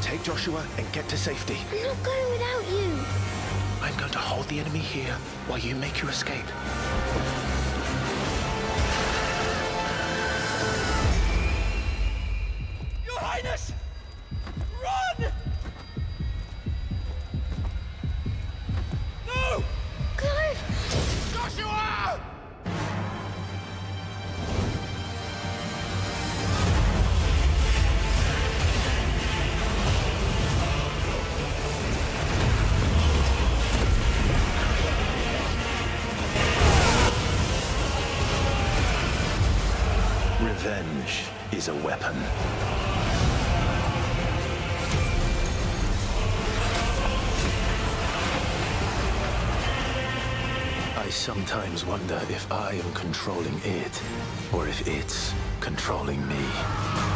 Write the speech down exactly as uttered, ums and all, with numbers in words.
Take Joshua and get to safety. I'm not going without you. I'm going to hold the enemy here while you make your escape. Your Highness! Run! No! Clive! Joshua! Revenge is a weapon. I sometimes wonder if I am controlling it, or if it's controlling me.